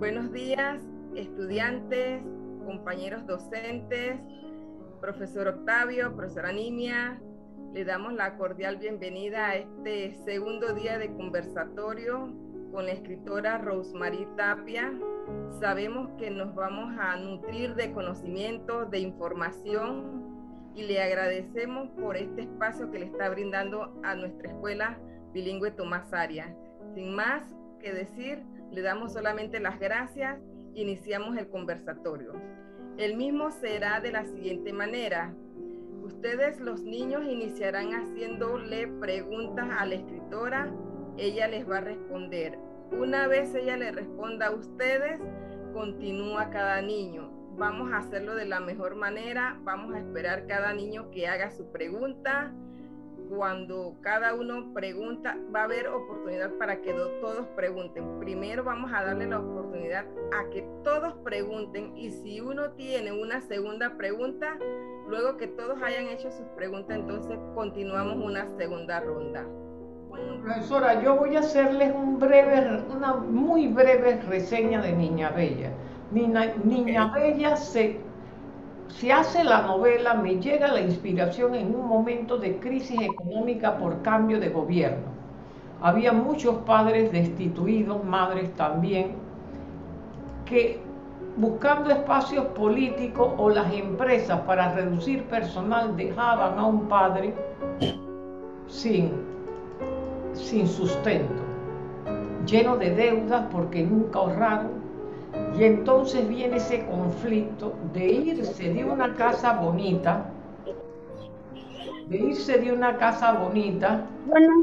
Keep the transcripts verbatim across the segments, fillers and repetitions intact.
Buenos días, estudiantes, compañeros docentes, profesor Octavio, profesora Nimia. Le damos la cordial bienvenida a este segundo día de conversatorio con la escritora Rosemary Tapia. Sabemos que nos vamos a nutrir de conocimientos, de información, y le agradecemos por este espacio que le está brindando a nuestra escuela bilingüe Tomás Arias. Sin más que decir, le damos solamente las gracias e iniciamos el conversatorio. El mismo será de la siguiente manera. Ustedes, los niños, iniciarán haciéndole preguntas a la escritora. Ella les va a responder. Una vez ella le responda a ustedes, continúa cada niño. Vamos a hacerlo de la mejor manera. Vamos a esperar cada niño que haga su pregunta. Cuando cada uno pregunta, va a haber oportunidad para que todos pregunten. Primero vamos a darle la oportunidad a que todos pregunten, y si uno tiene una segunda pregunta, luego que todos hayan hecho sus preguntas, entonces continuamos una segunda ronda. Bueno, profesora, yo voy a hacerles un breve, una muy breve reseña de Niña Bella. Niña, Niña okay. Bella se... Se hace la novela, me llega la inspiración en un momento de crisis económica por cambio de gobierno. Había muchos padres destituidos, madres también, que buscando espacios políticos o las empresas para reducir personal dejaban a un padre sin, sin sustento, lleno de deudas porque nunca ahorraron. Y entonces viene ese conflicto de irse de una casa bonita, de irse de una casa bonita, bueno.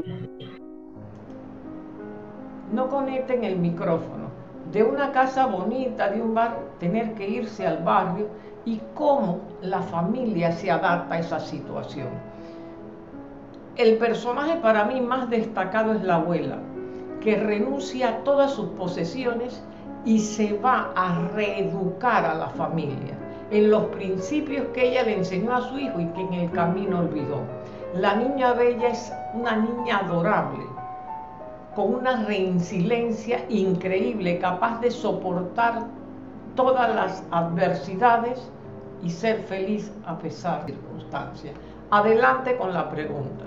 No conecten el micrófono, de una casa bonita, de un barrio, tener que irse al barrio, y cómo la familia se adapta a esa situación. El personaje para mí más destacado es la abuela, que renuncia a todas sus posesiones y se va a reeducar a la familia en los principios que ella le enseñó a su hijo y que en el camino olvidó. La Niña Bella es una niña adorable, con una resiliencia increíble, capaz de soportar todas las adversidades y ser feliz a pesar de circunstancias. Adelante con la pregunta.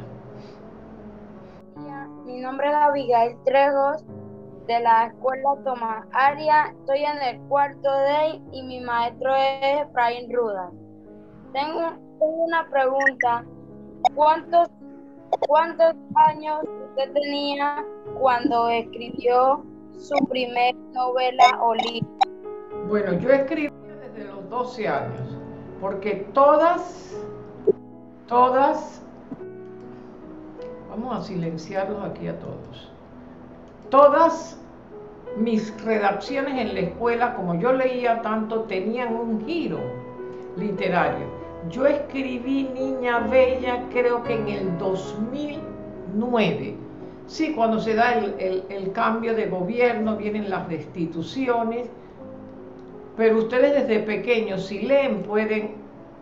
Mi nombre es Abigail Trejos, de la escuela Tomás Arias. Estoy en el cuarto D y mi maestro es Efraín Rudas. Tengo, tengo una pregunta. ¿Cuántos, ¿Cuántos años usted tenía cuando escribió su primer novela o libro? Bueno, yo escribí desde los doce años, porque todas, todas, vamos a silenciarlos aquí a todos. Todas mis redacciones en la escuela, como yo leía tanto, tenían un giro literario. Yo escribí Niña Bella creo que en el dos mil nueve. Sí, cuando se da el, el, el cambio de gobierno, vienen las destituciones, pero ustedes desde pequeños, si leen, pueden,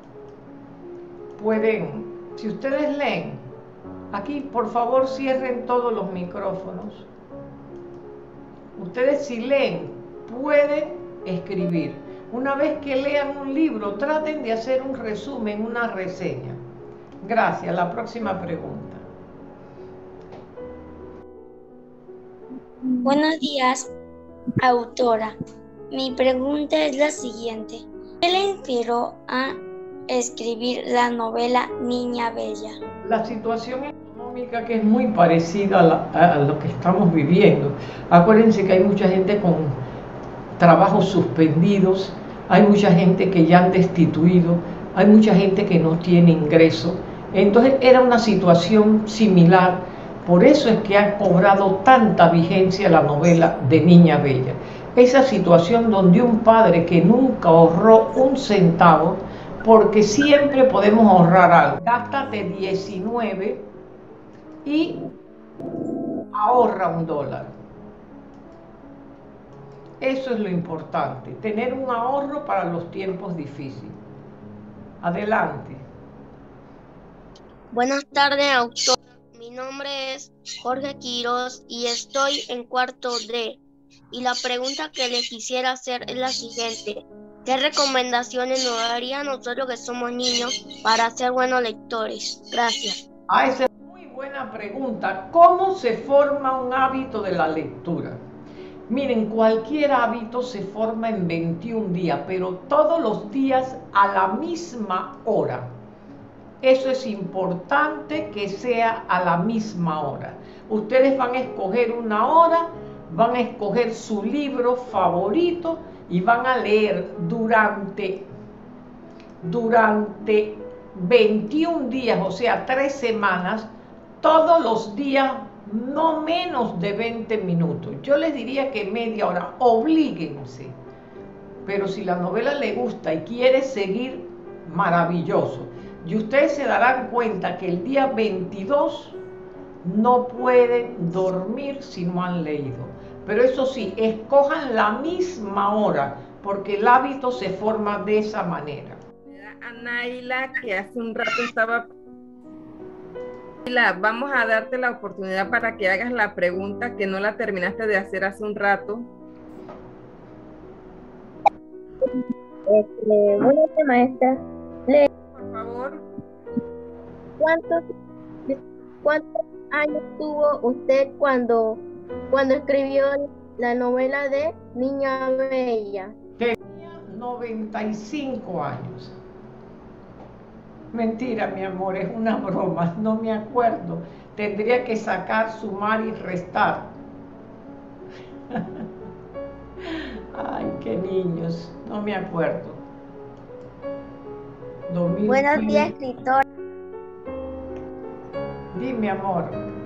pueden, si ustedes leen, aquí por favor cierren todos los micrófonos. Ustedes si leen, pueden escribir. Una vez que lean un libro, traten de hacer un resumen, una reseña. Gracias. La próxima pregunta. Buenos días, autora. Mi pregunta es la siguiente. ¿Qué le inspiró a escribir la novela Niña Bella? La situación económica, que es muy parecida a, la, a lo que estamos viviendo. Acuérdense que hay mucha gente con trabajos suspendidos, hay mucha gente que ya han destituido, hay mucha gente que no tiene ingreso. Entonces era una situación similar. Por eso es que ha cobrado tanta vigencia la novela de Niña Bella. Esa situación donde un padre que nunca ahorró un centavo, porque siempre podemos ahorrar algo. Gástate diecinueve y ahorra un dólar. Eso es lo importante, tener un ahorro para los tiempos difíciles. Adelante. Buenas tardes, autor. Mi nombre es Jorge Quiroz y estoy en cuarto D. y la pregunta que le quisiera hacer es la siguiente. ¿Qué recomendaciones nos daría a nosotros que somos niños para ser buenos lectores? Gracias. Ah, esa es muy buena pregunta. ¿Cómo se forma un hábito de la lectura? Miren, cualquier hábito se forma en veintiún días, pero todos los días a la misma hora. Eso es importante que sea a la misma hora. Ustedes van a escoger una hora, van a escoger su libro favorito y van a leer durante, durante veintiún días, o sea, tres semanas, todos los días, no menos de veinte minutos. Yo les diría que media hora, oblíguense. Pero si la novela le gusta y quiere seguir, maravilloso. Y ustedes se darán cuenta que el día veintidós no pueden dormir si no han leído. Pero eso sí, escojan la misma hora, porque el hábito se forma de esa manera. A Naila, que hace un rato estaba... Naila, vamos a darte la oportunidad para que hagas la pregunta que no la terminaste de hacer hace un rato. Este, buenas noches, maestra. Le... Por favor. ¿Cuántos, ¿Cuántos años tuvo usted cuando, cuando escribió la novela de Niña Bella? Tenía noventa y cinco años. Mentira, mi amor, es una broma, no me acuerdo. Tendría que sacar, sumar y restar. Ay, qué niños, no me acuerdo. dos mil Buenos días, escritora. Dime, amor.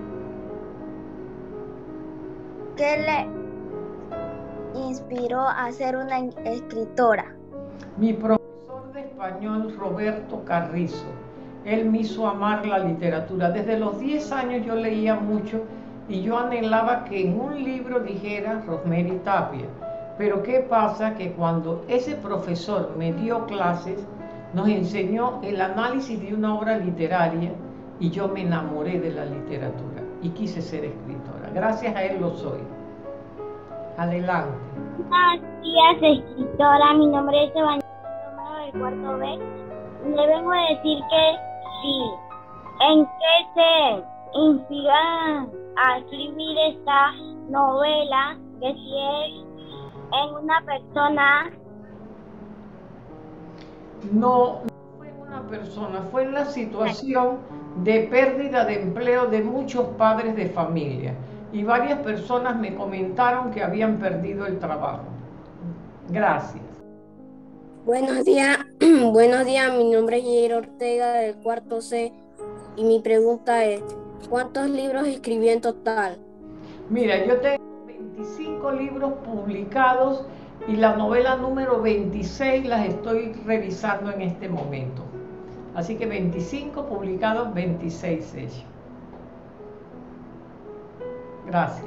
¿Qué le inspiró a ser una escritora? Mi profesor de español, Roberto Carrizo. Él me hizo amar la literatura. Desde los diez años yo leía mucho y yo anhelaba que en un libro dijera Rosemary Tapia. Pero ¿qué pasa? Que cuando ese profesor me dio clases, nos enseñó el análisis de una obra literaria y yo me enamoré de la literatura y quise ser escritora. Gracias a él lo soy. Adelante. Buenos días, escritora. Mi nombre es Evangelina Romero del cuarto B. Le vengo a decir que sí. ¿En qué se inspira a escribir esta novela? Que si es en una persona. No, no fue en una persona, fue en la situación de pérdida de empleo de muchos padres de familia. Y varias personas me comentaron que habían perdido el trabajo. Gracias. Buenos días, buenos días, mi nombre es Jair Ortega del cuarto C y mi pregunta es, ¿cuántos libros escribí en total? Mira, yo tengo veinticinco libros publicados y la novela número veintiséis las estoy revisando en este momento. Así que veinticinco publicados, veintiséis hechos. Gracias.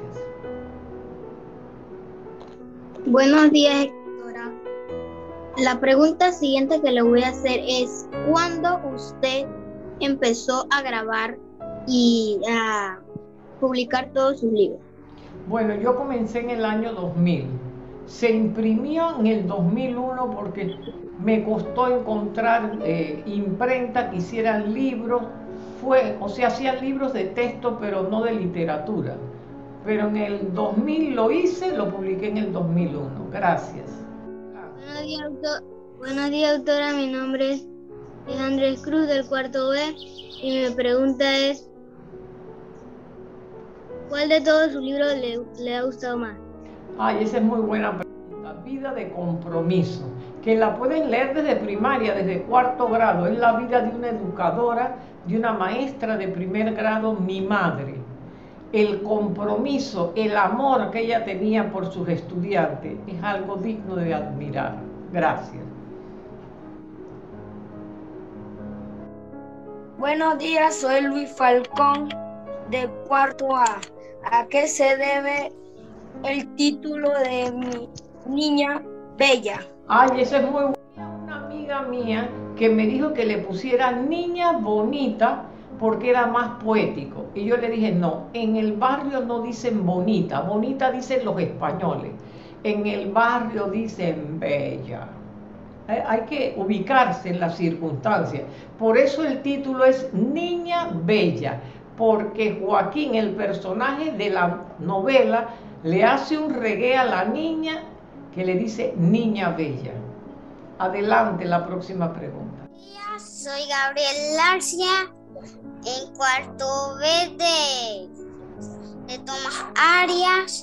Buenos días, escritora. La pregunta siguiente que le voy a hacer es, ¿cuándo usted empezó a grabar y a publicar todos sus libros? Bueno, yo comencé en el año dos mil. Se imprimió en el dos mil uno porque me costó encontrar eh, imprenta que hicieran libros. Fue, o sea, hacían libros de texto, pero no de literatura. Pero en el dos mil lo hice, lo publiqué en el dos mil uno. Gracias. Buenos días, autor, buenos días, autora. Mi nombre es Andrés Cruz del cuarto B y mi pregunta es, ¿cuál de todos sus libros le, le ha gustado más? Ay, esa es muy buena pregunta. Vida de compromiso, que la pueden leer desde primaria, desde cuarto grado. Es la vida de una educadora, de una maestra de primer grado, mi madre. El compromiso, el amor que ella tenía por sus estudiantes es algo digno de admirar. Gracias. Buenos días, soy Luis Falcón de cuarto A. ¿A qué se debe el título de mi niña bella? Ay, eso es muy bueno. Una amiga mía que me dijo que le pusiera Niña Bonita porque era más poético. Y yo le dije, no, en el barrio no dicen bonita, bonita dicen los españoles, en el barrio dicen bella. Hay que ubicarse en las circunstancias. Por eso el título es Niña Bella, porque Joaquín, el personaje de la novela, le hace un reggae a la niña que le dice Niña Bella. Adelante, la próxima pregunta. Soy Gabriel Larcia, en cuarto B de, de Tomás Arias.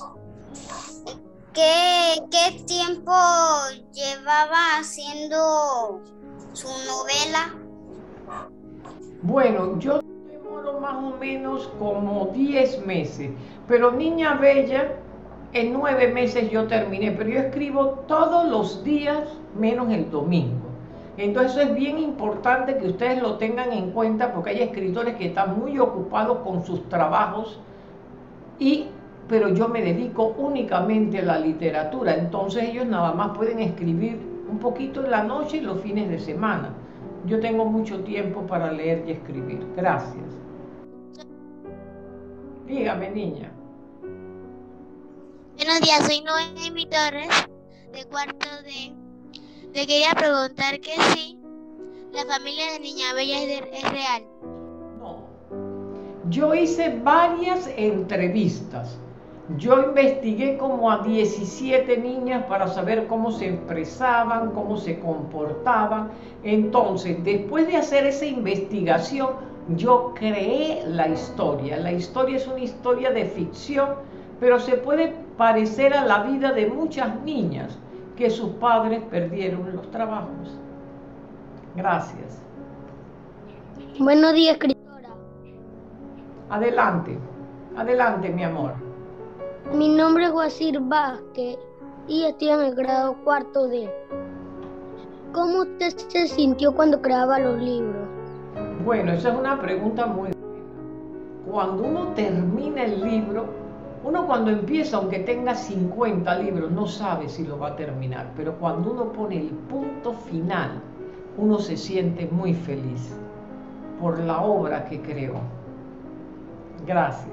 ¿Qué, ¿Qué tiempo llevaba haciendo su novela? Bueno, yo demoro más o menos como diez meses, pero Niña Bella, en nueve meses yo terminé, pero yo escribo todos los días menos el domingo. Entonces eso es bien importante que ustedes lo tengan en cuenta, porque hay escritores que están muy ocupados con sus trabajos, y, pero yo me dedico únicamente a la literatura, entonces ellos nada más pueden escribir un poquito en la noche y los fines de semana. Yo tengo mucho tiempo para leer y escribir. Gracias. Dígame, niña. Buenos días, soy Noemi Torres, de cuarto D. Le quería preguntar que si la familia de Niña Bella es, de, es real. No. Yo hice varias entrevistas. Yo investigué como a diecisiete niñas para saber cómo se expresaban, cómo se comportaban. Entonces, después de hacer esa investigación, yo creé la historia. La historia es una historia de ficción, pero se puede parecer a la vida de muchas niñas que sus padres perdieron los trabajos. Gracias. Buenos días, escritora. Adelante, adelante, mi amor. Mi nombre es Guasir Vázquez y estoy en el grado cuarto D. ¿Cómo usted se sintió cuando creaba los libros? Bueno, esa es una pregunta muy buena. Cuando uno termina el libro, uno cuando empieza, aunque tenga cincuenta libros, no sabe si lo va a terminar, pero cuando uno pone el punto final, uno se siente muy feliz por la obra que creó. Gracias.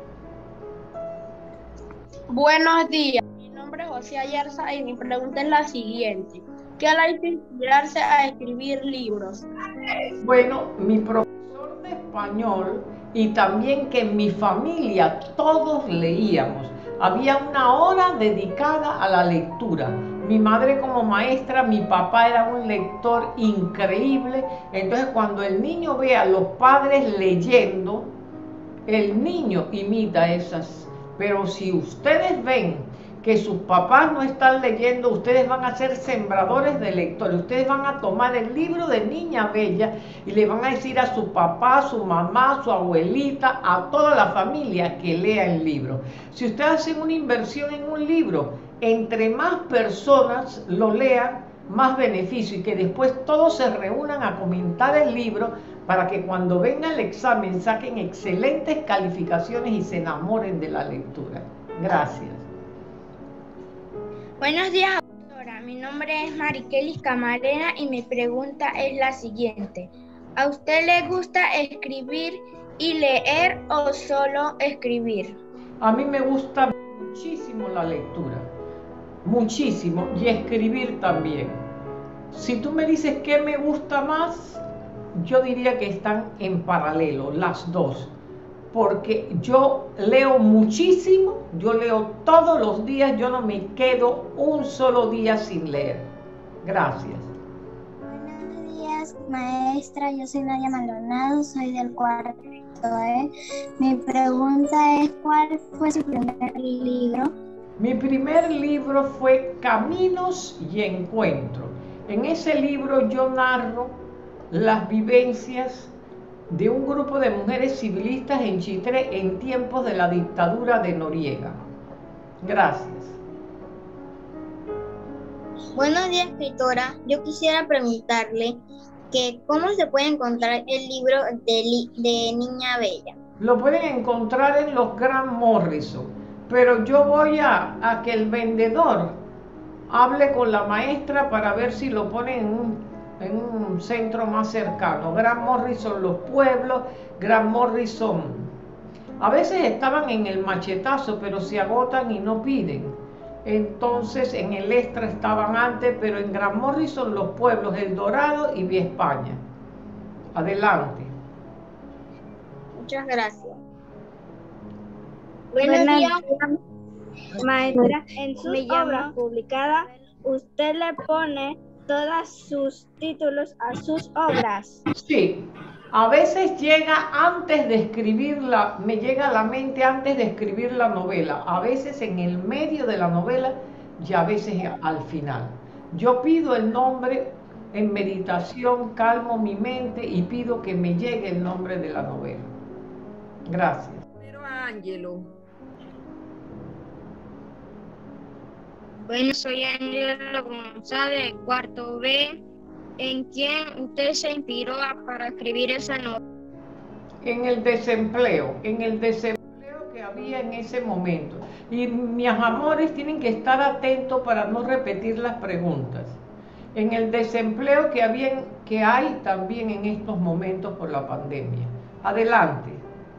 Buenos días, mi nombre es José Ayarza y mi pregunta es la siguiente. ¿Qué la hizo inspirarse a escribir libros? Bueno, mi profesor de español y también que en mi familia todos leíamos. Había una hora dedicada a la lectura. Mi madre como maestra, mi papá era un lector increíble. Entonces cuando el niño ve a los padres leyendo, el niño imita esas. Pero si ustedes ven que sus papás no están leyendo, ustedes van a ser sembradores de lectores. Ustedes van a tomar el libro de Niña Bella y le van a decir a su papá, a su mamá, a su abuelita, a toda la familia que lea el libro. Si ustedes hacen una inversión en un libro, entre más personas lo lean, más beneficio, y que después todos se reúnan a comentar el libro para que cuando venga el examen saquen excelentes calificaciones y se enamoren de la lectura. Gracias. Buenos días, doctora. Mi nombre es Mariquelis Camarena y mi pregunta es la siguiente. ¿A usted le gusta escribir y leer o solo escribir? A mí me gusta muchísimo la lectura, muchísimo, y escribir también. Si tú me dices qué me gusta más, yo diría que están en paralelo las dos. Porque yo leo muchísimo, yo leo todos los días, yo no me quedo un solo día sin leer. Gracias. Buenos días, maestra, yo soy Nadia Maldonado, soy del cuarto E. Mi pregunta es, ¿cuál fue su primer libro? Mi primer libro fue Caminos y Encuentros. En ese libro yo narro las vivencias de un grupo de mujeres civilistas en Chitré en tiempos de la dictadura de Noriega. Gracias. Buenos días, escritora. Yo quisiera preguntarle que cómo se puede encontrar el libro de, li de Niña Bella. Lo pueden encontrar en los Grant Morrison, pero yo voy a, a que el vendedor hable con la maestra para ver si lo ponen en un en un centro más cercano. Gran Morrison, los pueblos, Gran Morrison. A veces estaban en el Machetazo, pero se agotan y no piden. Entonces en el Extra estaban antes, pero en Gran Morrison, los pueblos, El Dorado y Vía España. Adelante. Muchas gracias. Buenos días, maestra. En sus obras publicadas, usted le pone todos sus títulos a sus obras. Sí, a veces llega antes de escribirla, me llega a la mente antes de escribir la novela, a veces en el medio de la novela y a veces al final. Yo pido el nombre en meditación, calmo mi mente y pido que me llegue el nombre de la novela. Gracias. Pero Ángelo. Bueno, soy Ángelo González, cuarto B. ¿En quién usted se inspiró para escribir esa novela? En el desempleo, en el desempleo que había en ese momento. Y mis amores tienen que estar atentos para no repetir las preguntas. En el desempleo que, había, que hay también en estos momentos por la pandemia. Adelante.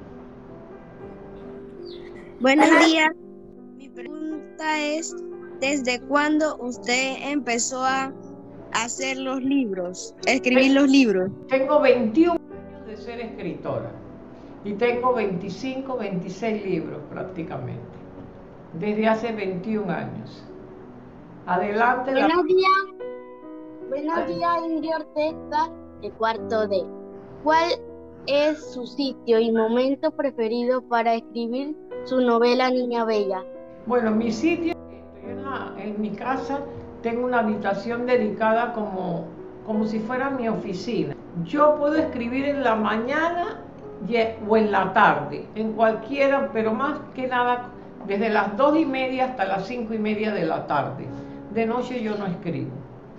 Buenos días. Mi pregunta es, ¿desde cuándo usted empezó a hacer los libros, a escribir los libros? Tengo veintiún años de ser escritora y tengo veinticinco, veintiséis libros prácticamente, desde hace veintiún años. Adelante. Buenos la... días. Buenos días, Ingrid Ortesta, de cuarto D. ¿Cuál es su sitio y momento preferido para escribir su novela Niña Bella? Bueno, mi sitio, estoy en, la, en mi casa, tengo una habitación dedicada como, como si fuera mi oficina. Yo puedo escribir en la mañana y, o en la tarde, en cualquiera, pero más que nada desde las dos y media hasta las cinco y media de la tarde. De noche yo no escribo.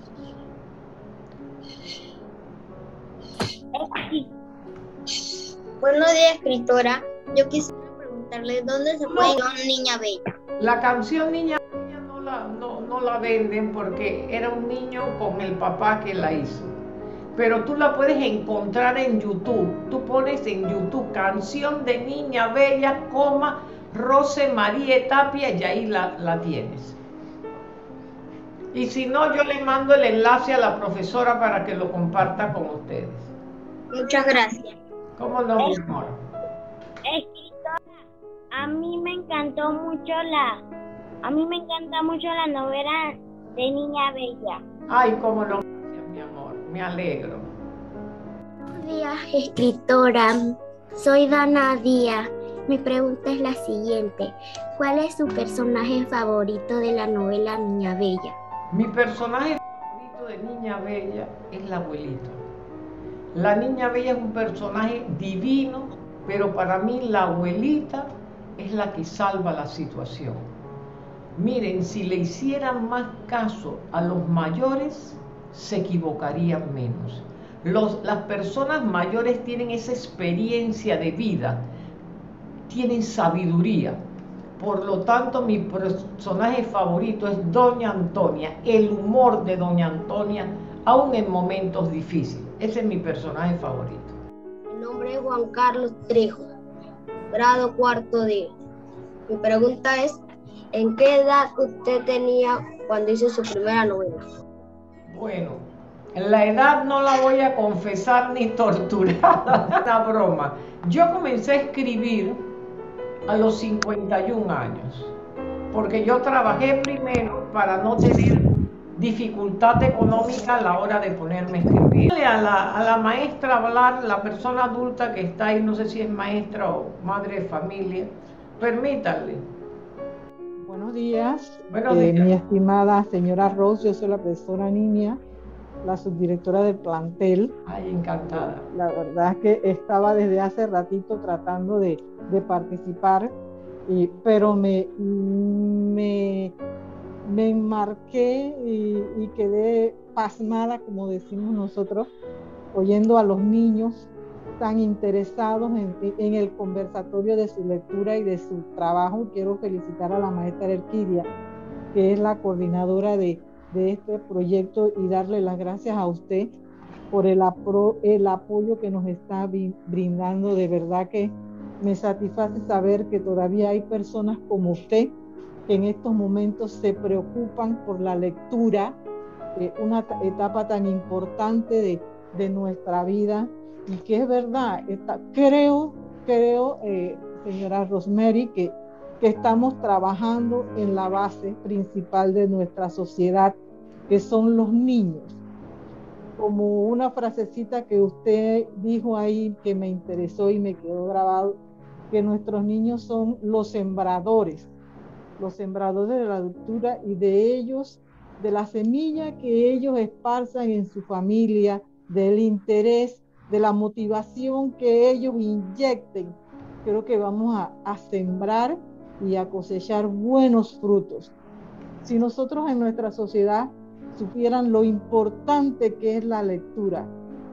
Buenos días, escritora. Yo quisiera preguntarle dónde se puede encontrar Niña Bella. La canción Niña Bella no la, no, no la venden porque era un niño con el papá que la hizo. Pero tú la puedes encontrar en YouTube. Tú pones en YouTube canción de Niña Bella, coma, Rose María Tapia y ahí la, la tienes. Y si no, yo le mando el enlace a la profesora para que lo comparta con ustedes. Muchas gracias. ¿Cómo no, mi amor? Escritora, a mí me encantó mucho la, a mí me encanta mucho la novela de Niña Bella. Ay, cómo no, gracias, mi amor, me alegro. Buenos días, escritora. Soy Dana Díaz. Mi pregunta es la siguiente. ¿Cuál es su personaje favorito de la novela Niña Bella? Mi personaje favorito de Niña Bella es la abuelita. La Niña Bella es un personaje divino, pero para mí la abuelita es la que salva la situación. Miren, si le hicieran más caso a los mayores, se equivocarían menos. Los, las personas mayores tienen esa experiencia de vida, tienen sabiduría. Por lo tanto, mi personaje favorito es Doña Antonia, el humor de Doña Antonia, aún en momentos difíciles. Ese es mi personaje favorito. Mi nombre es Juan Carlos Trejo, grado cuarto D. Mi pregunta es, ¿en qué edad usted tenía cuando hizo su primera novela? Bueno, la edad no la voy a confesar ni torturada, una broma. Yo comencé a escribir a los cincuenta y un años, porque yo trabajé primero para no tener dificultad económica a la hora de ponerme a escribir. A la, a la maestra hablar, la persona adulta que está ahí, no sé si es maestra o madre de familia, permítanle. Buenos días, Buenos eh, días. mi estimada señora Ross, yo soy la profesora Niña, la subdirectora del plantel. Ay, encantada. La verdad es que estaba desde hace ratito tratando de, de participar, y, pero me, me, me enmarqué y, y quedé pasmada, como decimos nosotros, oyendo a los niños tan interesados en, en el conversatorio de su lectura y de su trabajo. Quiero felicitar a la maestra Erquidia, que es la coordinadora de, de este proyecto, y darle las gracias a usted por el, apro el apoyo que nos está brindando. De verdad que me satisface saber que todavía hay personas como usted que en estos momentos se preocupan por la lectura, eh, una etapa tan importante de, de nuestra vida, y que es verdad, está, creo, creo eh, señora Rosemary, que, que estamos trabajando en la base principal de nuestra sociedad, que son los niños. Como una frasecita que usted dijo ahí que me interesó y me quedó grabado, que nuestros niños son los sembradores, los sembradores de la lectura, y de ellos, de la semilla que ellos esparzan en su familia, del interés, de la motivación que ellos inyecten, creo que vamos a, a sembrar y a cosechar buenos frutos. Si nosotros en nuestra sociedad supieran lo importante que es la lectura,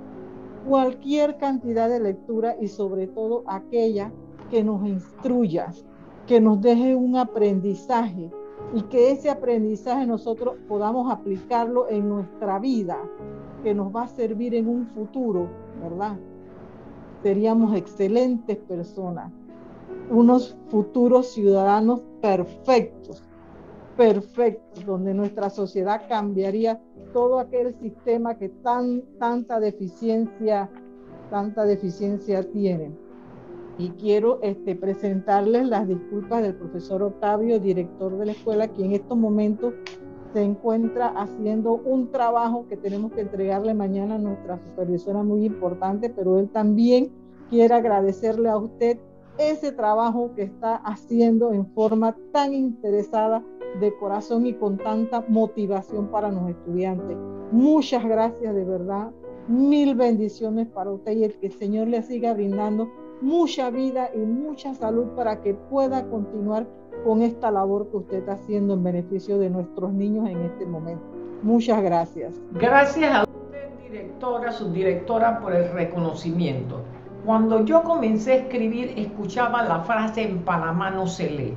cualquier cantidad de lectura, y sobre todo aquella que nos instruya, que nos deje un aprendizaje, y que ese aprendizaje nosotros podamos aplicarlo en nuestra vida, que nos va a servir en un futuro, ¿verdad? Seríamos excelentes personas, unos futuros ciudadanos perfectos, perfectos, donde nuestra sociedad cambiaría todo aquel sistema que tan, tanta deficiencia, tanta deficiencia tiene. Y quiero este, presentarles las disculpas del profesor Octavio, director de la escuela, que en estos momentos se encuentra haciendo un trabajo que tenemos que entregarle mañana a nuestra supervisora, muy importante, pero él también quiere agradecerle a usted ese trabajo que está haciendo en forma tan interesada, de corazón y con tanta motivación para los estudiantes. Muchas gracias, de verdad, mil bendiciones para usted, y el que el Señor le siga brindando mucha vida y mucha salud para que pueda continuar con esta labor que usted está haciendo en beneficio de nuestros niños en este momento. Muchas gracias. Gracias a usted, directora, subdirectora, por el reconocimiento. Cuando yo comencé a escribir, escuchaba la frase "en Panamá no se lee".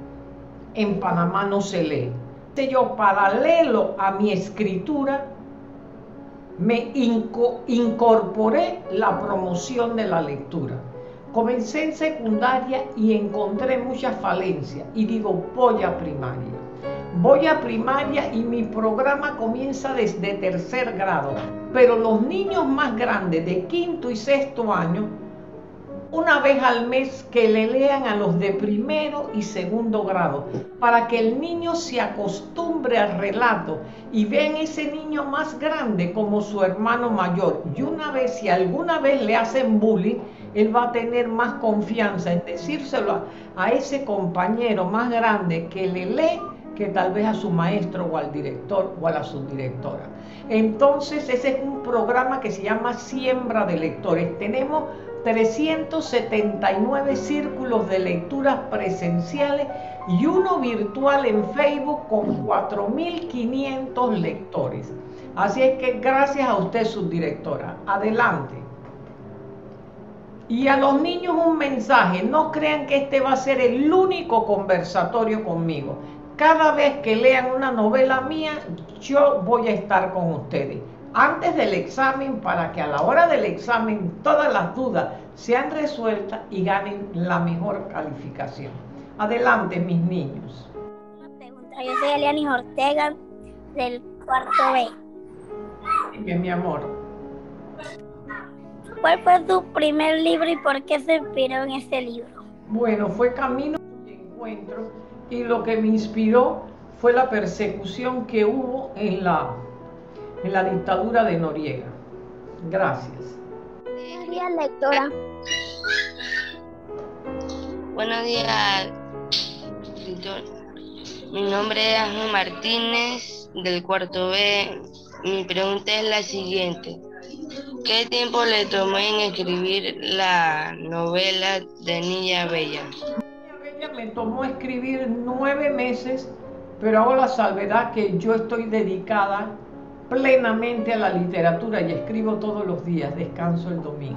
En Panamá no se lee. Yo, paralelo a mi escritura, me inco incorporé la promoción de la lectura. Comencé en secundaria y encontré muchas falencias, y digo, voy a primaria. Voy a primaria y mi programa comienza desde tercer grado, pero los niños más grandes de quinto y sexto año, una vez al mes que le lean a los de primero y segundo grado, para que el niño se acostumbre al relato y vean ese niño más grande como su hermano mayor. Y una vez, si alguna vez le hacen bullying, él va a tener más confianza en decírselo a, a ese compañero más grande que le lee, que tal vez a su maestro o al director o a la subdirectora. Entonces ese es un programa que se llama Siembra de Lectores. Tenemos trescientos setenta y nueve círculos de lecturas presenciales y uno virtual en Facebook con cuatro mil quinientos lectores. Así es que gracias a usted, subdirectora. Adelante. Y a los niños un mensaje: no crean que este va a ser el único conversatorio conmigo. Cada vez que lean una novela mía, yo voy a estar con ustedes antes del examen, para que a la hora del examen todas las dudas sean resueltas y ganen la mejor calificación. Adelante, mis niños. Una pregunta. Yo soy Elianis Ortega, del cuarto B. Dime, mi amor. ¿Cuál fue tu primer libro y por qué se inspiró en ese libro? Bueno, fue Camino y Encuentro, y lo que me inspiró fue la persecución que hubo en la, en la dictadura de Noriega. Gracias. Buenos días, lectora. Buenos días, lectora. Mi nombre es Ángel Martínez, del cuarto B. Mi pregunta es la siguiente: ¿qué tiempo le tomó en escribir la novela de Niña Bella? Niña Bella me tomó escribir nueve meses, pero hago la salvedad que yo estoy dedicada plenamente a la literatura y escribo todos los días, descanso el domingo.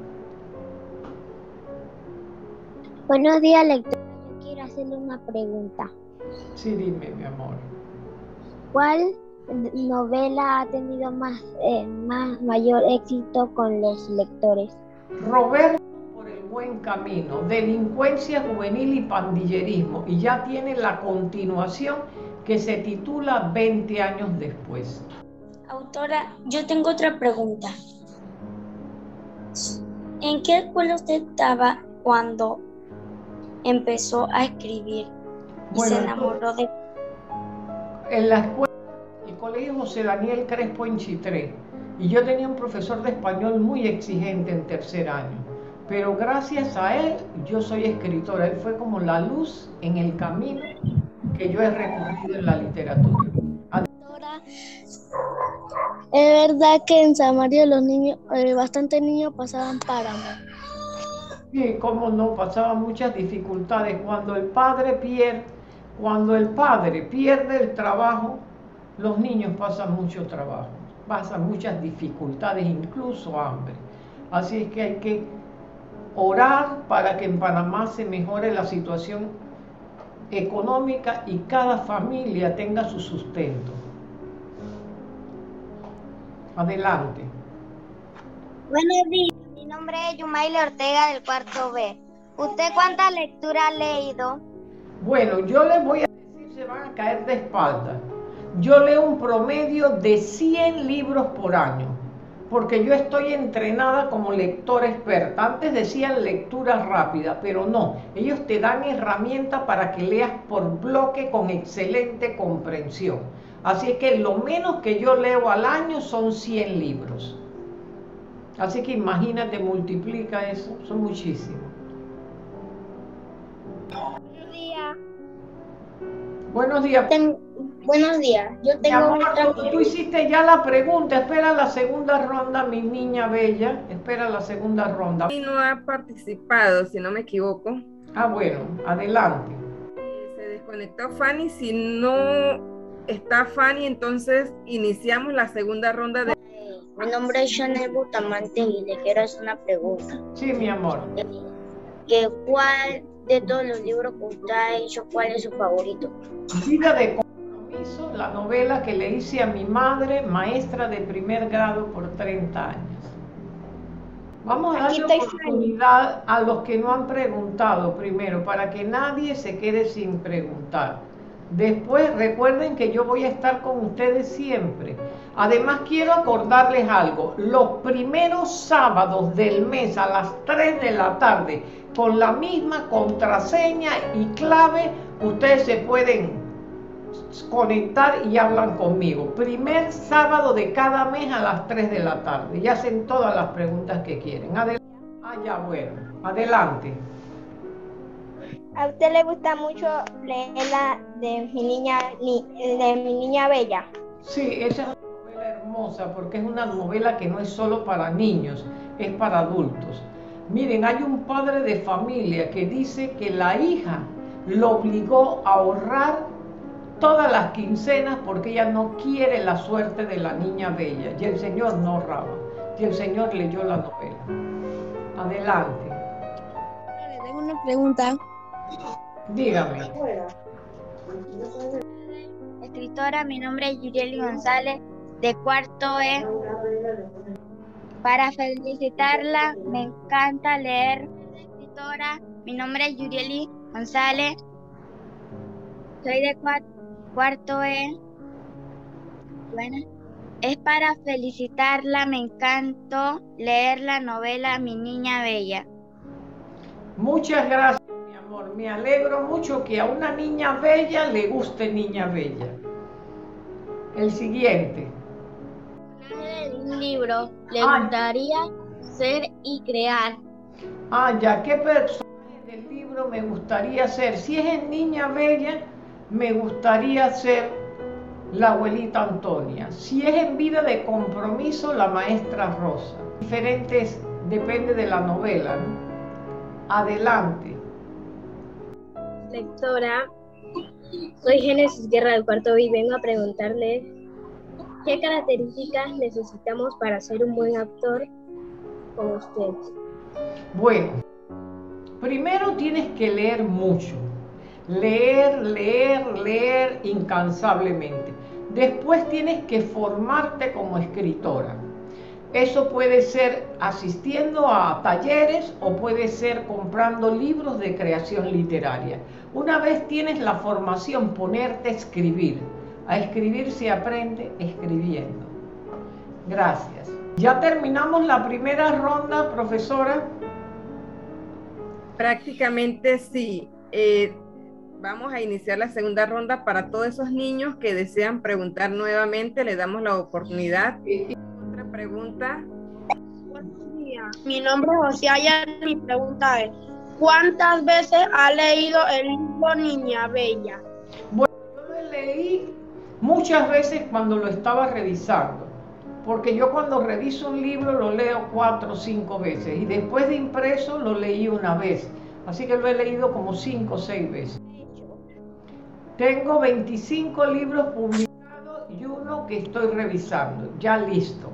Buenos días, lectora. Yo quiero hacerle una pregunta. Sí, dime, mi amor. ¿Cuál novela ha tenido más, eh, más mayor éxito con los lectores? Roberto por el buen camino, delincuencia juvenil y pandillerismo, y ya tiene la continuación que se titula veinte años después. Autora, yo tengo otra pregunta. ¿En qué escuela usted estaba cuando empezó a escribir y Bueno, se enamoró de...? En la escuela, el colegio José Daniel Crespo en Chitré, y yo tenía un profesor de español muy exigente en tercer año, pero gracias a él yo soy escritora. Él fue como la luz en el camino que yo he recorrido en la literatura. ¿Es verdad que en Samaria los niños, eh, bastantes niños pasaban páramo? Sí, cómo no, pasaban muchas dificultades. Cuando el padre pierde, cuando el padre pierde el trabajo, los niños pasan mucho trabajo, pasan muchas dificultades, incluso hambre. Así es que hay que orar para que en Panamá se mejore la situación económica y cada familia tenga su sustento. Adelante. Buenos días, mi nombre es Yumaile Ortega del cuarto B. ¿Usted cuántas lecturas ha leído? Bueno, yo les voy a decir, se van a caer de espalda. Yo leo un promedio de cien libros por año, porque yo estoy entrenada como lectora experta. Antes decían lectura rápida, pero no. Ellos te dan herramientas para que leas por bloque con excelente comprensión. Así que lo menos que yo leo al año son cien libros. Así que imagínate, multiplica eso, son muchísimos. Buenos días. Buenos días. Ten, buenos días. Yo tengo amor, otra tú, tú hiciste ya la pregunta. Espera la segunda ronda, mi niña bella. Espera la segunda ronda. Y no ha participado, si no me equivoco. Ah, bueno, adelante. Se desconectó Fanny. Si no está Fanny, entonces iniciamos la segunda ronda de... Mi nombre es Chanel Bustamante y le quiero hacer una pregunta. Sí, mi amor. ¿Que ¿Cuál de todos los libros que usted ha hecho, cuál es su favorito? Vida de compromiso, la novela que le hice a mi madre, maestra de primer grado por treinta años. Vamos a darle oportunidad a los que no han preguntado primero, para que nadie se quede sin preguntar. Después recuerden que yo voy a estar con ustedes siempre. Además quiero acordarles algo. Los primeros sábados del mes a las tres de la tarde, con la misma contraseña y clave, ustedes se pueden conectar y hablan conmigo. Primer sábado de cada mes a las tres de la tarde. Y hacen todas las preguntas que quieren. Adelante. Ah, ya, bueno. Adelante. ¿A usted le gusta mucho leer la de mi niña, de mi niña bella? Sí, esa es una novela hermosa porque es una novela que no es solo para niños, es para adultos. Miren, hay un padre de familia que dice que la hija lo obligó a ahorrar todas las quincenas porque ella no quiere la suerte de la niña bella. Y el señor no ahorraba, y el señor leyó la novela. Adelante. Le tengo una pregunta. Dígame. Escritora, mi nombre es Yurieli González, de cuarto E. Para felicitarla, me encanta leer. Escritora, mi nombre es Yurieli González, soy de cuarto E. Bueno, es para felicitarla, me encantó leer la novela Mi Niña Bella. Muchas gracias. Me alegro mucho que a una niña bella le guste Niña Bella. El siguiente. De un libro le ah, gustaría ser y crear. Ah, ya, ¿qué personaje del libro me gustaría ser? Si es en Niña Bella, me gustaría ser la abuelita Antonia. Si es en Vida de Compromiso, la maestra Rosa. Diferentes, depende de la novela, ¿no? Adelante. Lectora, soy Génesis Guerra del cuarto B y vengo a preguntarle qué características necesitamos para ser un buen actor como usted. Bueno, primero tienes que leer mucho, leer, leer, leer incansablemente. Después tienes que formarte como escritora. Eso puede ser asistiendo a talleres o puede ser comprando libros de creación literaria. Una vez tienes la formación, ponerte a escribir. A escribir se aprende escribiendo. Gracias. Ya terminamos la primera ronda, profesora. Prácticamente sí. Eh, vamos a iniciar la segunda ronda para todos esos niños que desean preguntar nuevamente. Le damos la oportunidad. Otra pregunta. Buenos días. Mi nombre es José Ayala. Mi pregunta es, ¿cuántas veces ha leído el libro Niña Bella? Bueno, yo lo leí muchas veces cuando lo estaba revisando. Porque yo cuando reviso un libro lo leo cuatro o cinco veces y después de impreso lo leí una vez. Así que lo he leído como cinco o seis veces. Tengo veinticinco libros publicados y uno que estoy revisando, ya listo.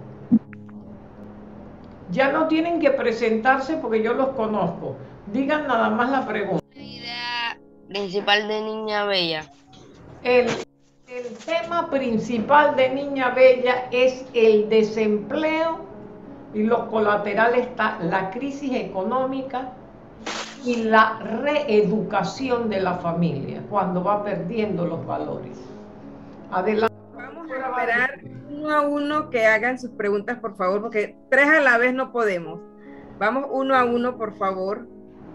Ya no tienen que presentarse porque yo los conozco. Digan nada más la pregunta. La idea principal de Niña Bella. El... El tema principal de Niña Bella es el desempleo y los colaterales está la crisis económica y la reeducación de la familia cuando va perdiendo los valores. Adelante. Vamos a esperar uno a uno que hagan sus preguntas, por favor, porque tres a la vez no podemos. Vamos uno a uno, por favor.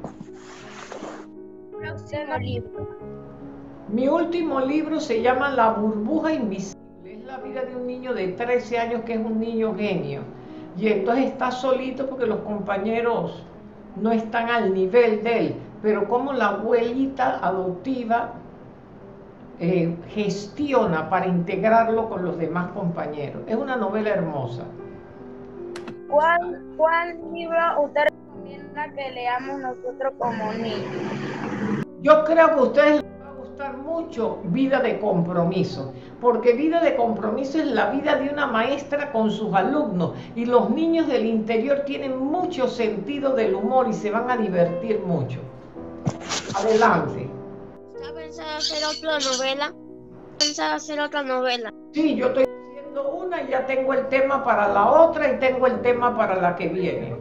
Próximo libro. Mi último libro se llama La burbuja invisible. Es la vida de un niño de trece años que es un niño genio. Y entonces está solito porque los compañeros no están al nivel de él. Pero como la abuelita adoptiva eh, gestiona para integrarlo con los demás compañeros. Es una novela hermosa. ¿Cuál, cuál libro usted recomienda que leamos nosotros como niños? Yo creo que ustedes mucho Vida de Compromiso, porque Vida de Compromiso es la vida de una maestra con sus alumnos y los niños del interior tienen mucho sentido del humor y se van a divertir mucho. Adelante. ¿Está pensado hacer otra novela? ¿Pensado hacer otra novela? Sí, yo estoy haciendo una y ya tengo el tema para la otra y tengo el tema para la que viene.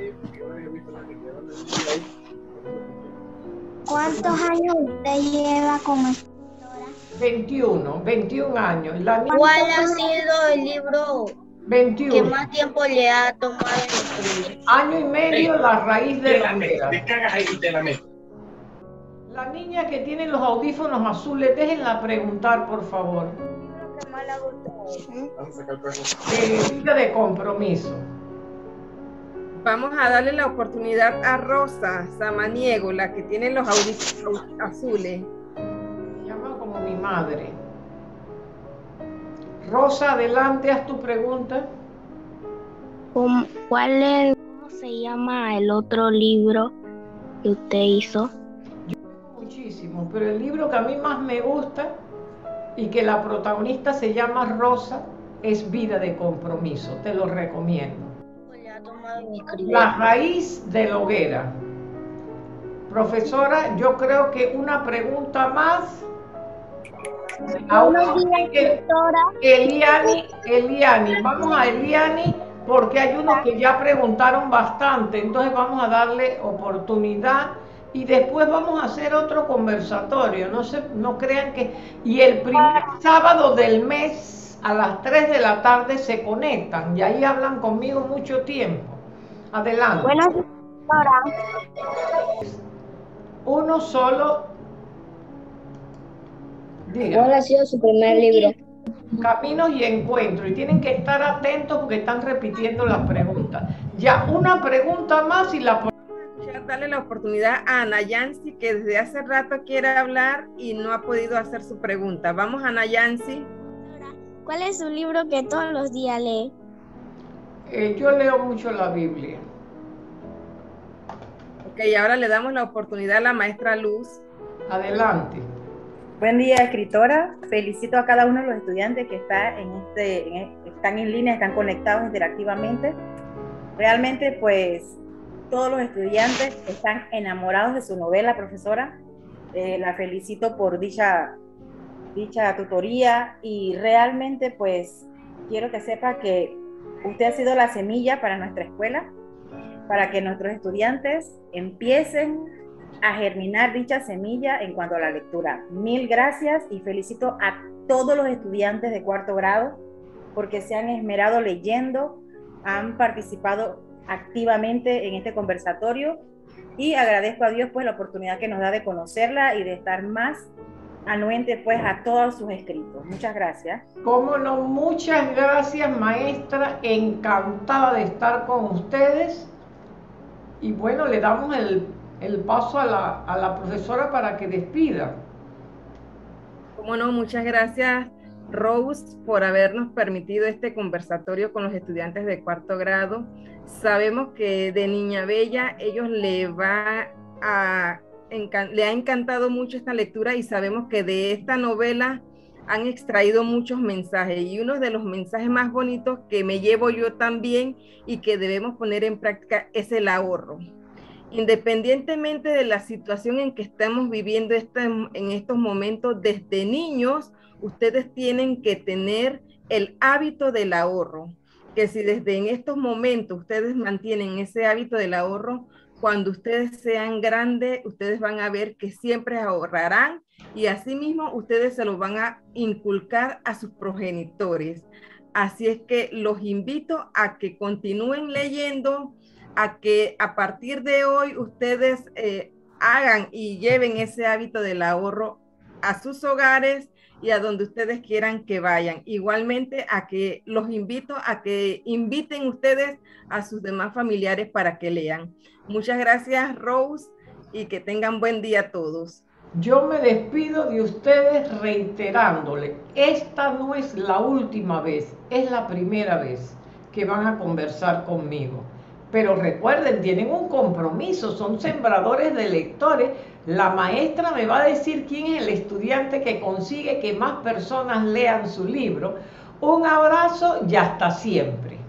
¿Cuántos años usted lleva como escritora? veintiuno, veintiún años. La niña... ¿Cuál ha sido el libro veintiuno. que más tiempo le ha tomado en escribir? Año y medio, La raíz de la meta. Te cagas ahí de la meta. La niña que tiene los audífonos azules, déjenla preguntar, por favor. ¿Qué más le ha gustado? Vamos a sacar el perro. Eh, Vida de Compromiso. Vamos a darle la oportunidad a Rosa Samaniego, la que tiene los audífonos azules. Me llama como mi madre. Rosa, adelante, haz tu pregunta. ¿Cómo, cuál es, ¿Cómo se llama el otro libro que usted hizo? Yo tengo muchísimos, pero el libro que a mí más me gusta y que la protagonista se llama Rosa es Vida de Compromiso. Te lo recomiendo. La raíz de la hoguera. Profesora, yo creo que una pregunta más. Buenos días, doctora. Eliani, Eliani, vamos a Eliani porque hay unos que ya preguntaron bastante, entonces vamos a darle oportunidad y después vamos a hacer otro conversatorio. No se, no crean que... Y el primer sábado del mes a las tres de la tarde se conectan y ahí hablan conmigo mucho tiempo. Adelante. Buenos días, doctora. Uno solo. Diga. ¿Cuál ha sido su primer libro? Caminos y Encuentros. Y tienen que estar atentos porque están repitiendo las preguntas. Ya, una pregunta más y la... Darle la oportunidad a Ana Yancy, que desde hace rato quiere hablar y no ha podido hacer su pregunta. Vamos, Ana Yancy. ¿Cuál es su libro que todos los días lee? Eh, yo leo mucho la Biblia. Ok, ahora le damos la oportunidad a la maestra Luz. Adelante. Buen día, escritora. Felicito a cada uno de los estudiantes que está en este, en, están en línea, están conectados interactivamente. Realmente, pues, todos los estudiantes están enamorados de su novela, profesora. Eh, la felicito por dicha dicha tutoría y realmente pues quiero que sepa que usted ha sido la semilla para nuestra escuela, para que nuestros estudiantes empiecen a germinar dicha semilla en cuanto a la lectura. Mil gracias y felicito a todos los estudiantes de cuarto grado porque se han esmerado leyendo, han participado activamente en este conversatorio y agradezco a Dios pues la oportunidad que nos da de conocerla y de estar más anuente pues a todos sus escritos. Muchas gracias. Cómo no, muchas gracias maestra, encantada de estar con ustedes y bueno, le damos el, el paso a la, a la profesora para que despida. Cómo no, muchas gracias Rose por habernos permitido este conversatorio con los estudiantes de cuarto grado. Sabemos que de Niña Bella ellos le va a le ha encantado mucho esta lectura y sabemos que de esta novela han extraído muchos mensajes y uno de los mensajes más bonitos que me llevo yo también y que debemos poner en práctica es el ahorro. Independientemente de la situación en que estamos viviendo este, en estos momentos, desde niños ustedes tienen que tener el hábito del ahorro, que si desde en estos momentos ustedes mantienen ese hábito del ahorro, cuando ustedes sean grandes, ustedes van a ver que siempre ahorrarán y asimismo ustedes se lo van a inculcar a sus progenitores. Así es que los invito a que continúen leyendo, a que a partir de hoy ustedes eh, hagan y lleven ese hábito del ahorro a sus hogares y a donde ustedes quieran que vayan. Igualmente a que los invito a que inviten ustedes a sus demás familiares para que lean. Muchas gracias Rose y que tengan buen día todos. Yo me despido de ustedes reiterándole, esta no es la última vez, es la primera vez que van a conversar conmigo. Pero recuerden, tienen un compromiso, son sembradores de lectores. La maestra me va a decir quién es el estudiante que consigue que más personas lean su libro. Un abrazo y hasta siempre.